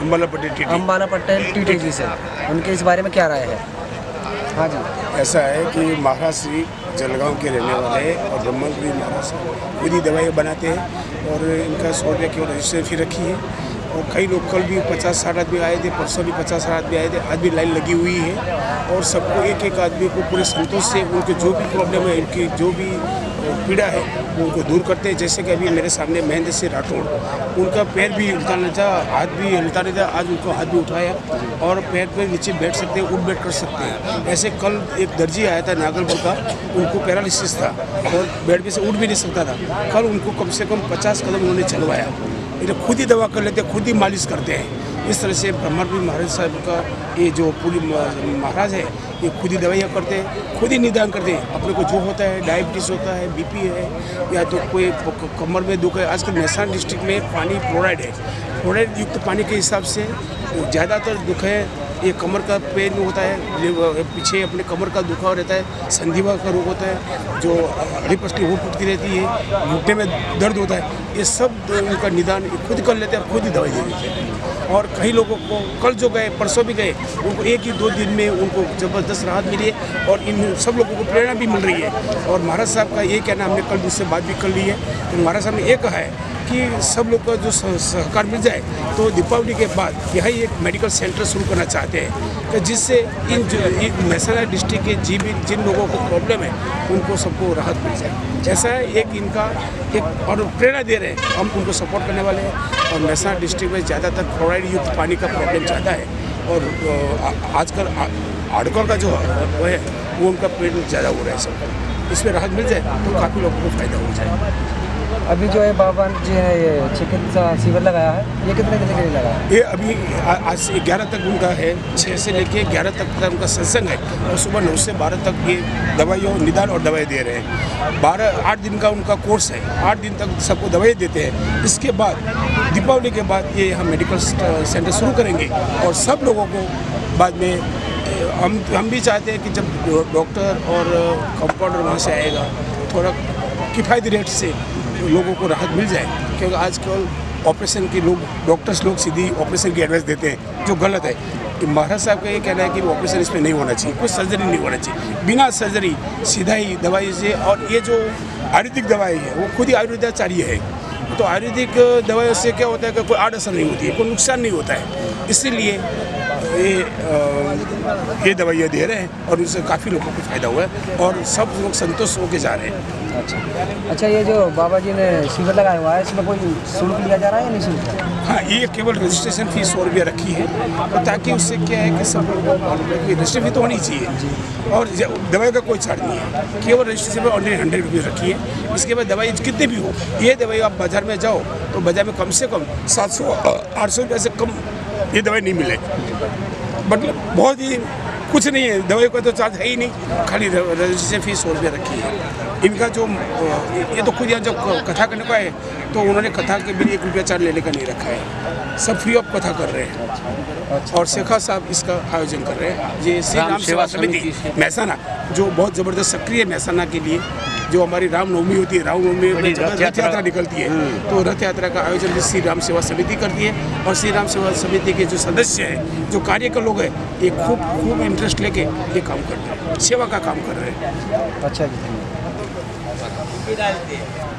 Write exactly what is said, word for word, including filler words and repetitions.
Ambala Patel TT Ambala Patel TT ji से, उनके इस बारे में क्या राय है? हाँ जी, ऐसा है कि महाराज श्री जलगांव के रहने वाले हैं और ब्रह्मपुरी महाराज खुद ही दवाइयाँ बनाते हैं और इनका सौ रुपये की रजिस्टर फी रखी है। और कई लोग कल भी पचास साठ आदमी आए थे, परसों भी पचास साठ आदमी आए थे, आज भी लाइन लगी हुई है और सबको एक एक आदमी को पूरे संतोष से उनके जो भी प्रॉब्लम है, उनकी जो भी पीड़ा है वो उनको दूर करते हैं। जैसे कि अभी मेरे सामने महेंद्र सिंह राठौड़, उनका पैर भी हिलता नहीं था, हाथ भी हिलता नहीं था, आज उनको हाथ भी उठाया और पैर पे नीचे बैठ सकते हैं, उठ बैठ कर सकते हैं। ऐसे कल एक दर्जी आया था नागलपुर का, उनको पैरालिसिस था और बेड पे से उठ भी नहीं सकता था, कल उनको कम से कम पचास कदम उन्होंने चलवाया। ये खुद ही दवा कर लेते हैं, खुद ही मालिश करते हैं। इस तरह से ब्रह्मपुरी महाराज साहब का ये जो पूरी महाराज है, ये खुद ही दवाइयाँ करते हैं, खुद ही निदान करते हैं। अपने को जो होता है, डायबिटीज़ होता है, बीपी है या तो कोई कमर में दुख है। आजकल मेहसाना डिस्ट्रिक्ट में पानी फ्लोराइड है, फ्लोराइड युक्त पानी के हिसाब से ज़्यादातर दुख है ये कमर का पेन होता है, पीछे अपने कमर का दुखाव रहता है, संधिवा का रोग होता है, जो हड्डी वो टूटती रहती है, घुटने में दर्द होता है, ये सब उनका निदान खुद कर लेते हैं, खुद ही दवाई दे देते हैं। और कई लोगों को कल जो गए, परसों भी गए, उनको एक ही दो दिन में उनको ज़बरदस्त राहत मिली है और इन सब लोगों को प्रेरणा भी मिल रही है। और महाराज साहब का ये कहना, हमने कल उससे बात भी कर ली है, तो महाराज साहब ने ये कहा है कि सब लोग का जो सहकार मिल जाए तो दीपावली के बाद यहाँ एक मेडिकल सेंटर शुरू करना चाहते हैं कि जिससे इन जो मेहसाना डिस्ट्रिक्ट के जी भी जिन लोगों को प्रॉब्लम है उनको सबको राहत मिल जाए। ऐसा है एक इनका एक और प्रेरणा दे रहे हैं, हम उनको सपोर्ट करने वाले हैं। और मेहसाना डिस्ट्रिक्ट में ज़्यादातर फ्लोराइड युक्त पानी का प्रॉब्लम ज़्यादा है और आजकल हार्डकोर का जो वो है वो उनका पेट ज़्यादा हो रहा है। सब इसमें राहत मिल जाए तो काफ़ी लोगों को फ़ायदा हो जाए। अभी जो है बाबा जी है ये चिकित्सा शिविर लगाया है, ये कितने दिन के लिए लगा है? ये अभी आज से ग्यारह तक उनका है, छः से लेके ग्यारह तक का उनका सत्संग है और सुबह नौ से बारह तक ये दवाइयों निदान और दवाई दे रहे हैं। बारह आठ दिन का उनका कोर्स है, आठ दिन तक सबको दवाई देते हैं। इसके बाद दीपावली के बाद ये हम मेडिकल सेंटर शुरू करेंगे और सब लोगों को बाद में हम हम भी चाहते हैं कि जब डॉक्टर और कंपाउंडर वहाँ से आएगा थोड़ा किफ़ायती रेट से लोगों को राहत मिल जाए, क्योंकि आजकल ऑपरेशन के लोग डॉक्टर्स लोग सीधी ऑपरेशन की एडवाइस देते हैं जो गलत है। कि महाराज साहब का ये कहना है कि ऑपरेशन इसमें नहीं होना चाहिए, कोई सर्जरी नहीं होना चाहिए, बिना सर्जरी सीधा ही दवाई से। और ये जो आयुर्वेदिक दवाई है वो खुद ही आयुर्वेदाचार्य है, तो आयुर्वेदिक दवाई से क्या होता है कि कोई आड़ असर नहीं होती है, कोई नुकसान नहीं होता है। इसीलिए ये ये दवाइयाँ दे रहे हैं और उससे काफ़ी लोगों को फ़ायदा हुआ है और सब लोग संतुष्ट होकर जा रहे हैं। अच्छा अच्छा, ये जो बाबा जी ने शिविर लगाया हुआ है इसमें कोई शुल्क लिया जा रहा है या नहीं शुल्क? हाँ, ये केवल रजिस्ट्रेशन फीस सौ रुपया रखी है और ताकि उससे क्या है कि सब लोगों को मालूम है कि रजिस्ट्रेशन फी तो होनी चाहिए और दवाई का कोई चार्ज नहीं है, केवल रजिस्ट्रेशन पर ऑनली हंड्रेड रुपीज़ रखी है। इसके बाद दवाई कितनी भी हो, ये दवाई आप बाज़ार में जाओ तो बाज़ार में कम से कम सात सौ आठ सौ रुपये से कम ये दवाई नहीं मिले, मतलब बहुत ही कुछ नहीं है, दवाई का तो चार्ज है ही नहीं, खाली रजिस्ट्रेशन फीस सौ रुपये रखी है। इनका जो ये तो खुद यहाँ जब कथा करने का है तो उन्होंने कथा के भी एक रुपया चार्ज लेने का नहीं रखा है, सब फ्री ऑफ कथा कर रहे हैं। और शेखा साहब इसका आयोजन कर रहे हैं, ये श्री राम सेवा समिति मेहसाना जो बहुत ज़बरदस्त सक्रिय है मेहसाना के लिए। जो हमारी रामनवमी होती है, रामनवमी में रथ यात्रा निकलती है, तो रथ यात्रा का आयोजन श्री राम सेवा समिति करती है और श्री राम सेवा समिति के जो सदस्य हैं, जो कार्य के लोग हैं, ये खूब खूब इंटरेस्ट लेके ये काम कर रहे हैं, सेवा का काम कर रहे हैं। अच्छा जी।